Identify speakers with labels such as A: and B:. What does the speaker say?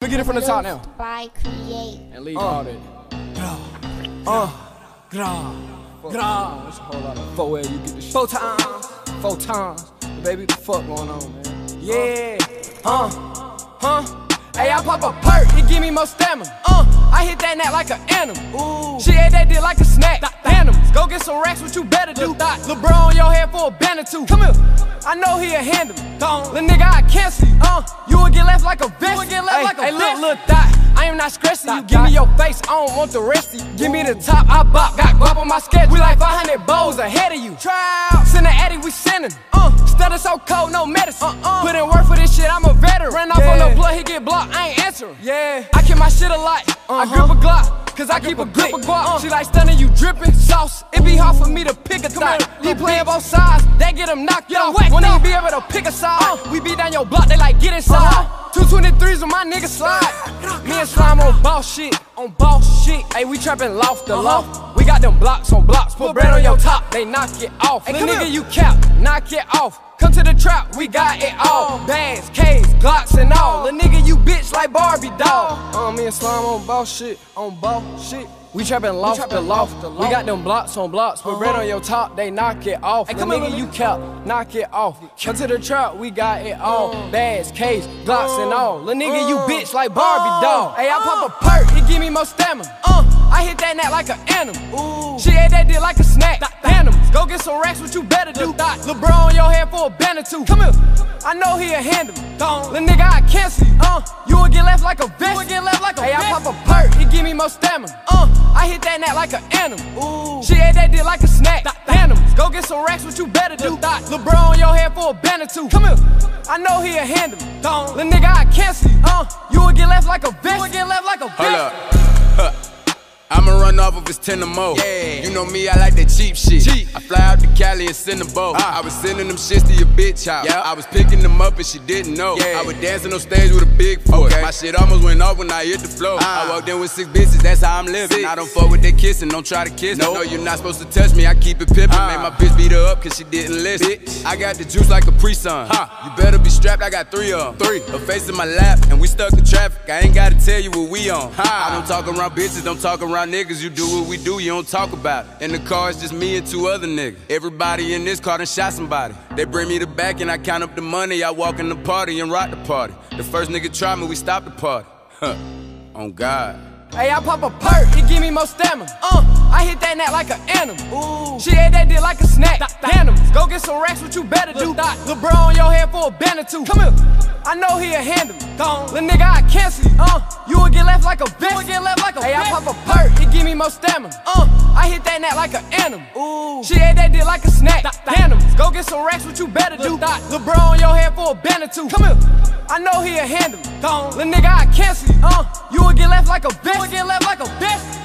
A: We get it from the top now.
B: By Create.
A: And leave all that. It's a whole lot of 4 you get the shit. 4 times. Baby, what the fuck going on, man? Yeah. Hey, I pop a perk, it give me more stamina. I hit that net like an animal. Ooh. She ate that dick like a snack. Animals, go get some racks, what you better do. LeBron on your head for a band or two. Come here, I know he'll handle me. Little nigga, I cancel you. You will get left like a bitch. Hey, look, little thot, I am not stressing you. Give me your face, I don't want the rest of you. Give me the top, I bop, got guap on my schedule. We like 500 bowls ahead of you. Send the Addy, we sending. Stutter so cold, no medicine. Put in work for this shit, I'm a veteran. Ran off on the blood, he get blocked, I ain't answering. Yeah, I keep my shit a lot. I grip a Glock, cause I keep a grip of guap. She like stunning, you dripping sauce. It be hard for me to pick a thought. He playing both sides, that get him knocked off. Won't even be able to pick a side. We beat down your block, they like get inside. 223s with my niggas slide. Me and Slime on boss shit, Hey, we trapping loft to loft. We got them blocks on blocks. Put bread on your top, they knock it off. Hey, nigga, you cap, knock it off. Come to the trap, we got it all. Bags, K's, Glocks and all. Lil' nigga, you bitch like Barbie doll. Me and Slime on boss shit, We trapping loft to loft. We got them blocks on blocks. Put bread on your top, they knock it off. Hey, nigga, you cap, knock it off. Come to the trap, we got it all. Bags, K's, Glocks and all. Lil' nigga, you bitch like Barbie doll. Hey, I pop a perk, it give me more stamina. I hit that net like an animal. She ate that dick like a snack. Animals, go get some racks, what you better do. LeBron on your head for a band or two. Come here, I know he'll handle me. Little nigga, I cancel you. You will get left like a bitch. Hey, I pop a perk, it give me more stamina. I hit that net like an animal. She ate that dick like a snack. Animals, go get some racks, what you better do. LeBron on your head for a band or two. Come here, I know he'll handle me. Little nigga, I cancel you. You will get left like a bitch.
C: Hold up. I'ma run off if it's 10 or more. Yeah. You know me, I like that cheap shit. I fly out to Cali and send a boat. I was sending them shits to your bitch house. I was picking them up and she didn't know. I was dancing on stage with a big force. My shit almost went off when I hit the floor. I walked in with 6 bitches, that's how I'm living. I don't fuck with that kissing, don't try to kiss. No, you're not supposed to touch me, I keep it pimpin'. Made my bitch beat her up cause she didn't listen. I got the juice like a pre-sun. You better be strapped, I got 3 of them. Her face in my lap and we stuck in traffic. I ain't gotta tell you what we on. I don't talk around bitches, don't talk around niggas. You do what we do, you don't talk about it. In the car, it's just me and 2 other niggas. Everybody in this car done shot somebody. They bring me the back and I count up the money. I walk in the party and rock the party. The first nigga try me, we stop the party. On God.
A: Hey, I pop a perk, it give me more stamina. I hit that net like an animal. She ate that dick like a snack. Animals, go get some racks, what you better do. LeBron on your head for a band or two. Come here, I know he'll handle me. Little nigga, I cancel you. You will get left like a bitch. Hey, I pop a perk, it give me more stamina. I hit that net like an animal. She ate that dick like a snack. Animals, go get some racks, what you better do. LeBron on your head for a band or two. Come here, I know he'll handle me. Little nigga, I cancel you. You will get left like a bitch.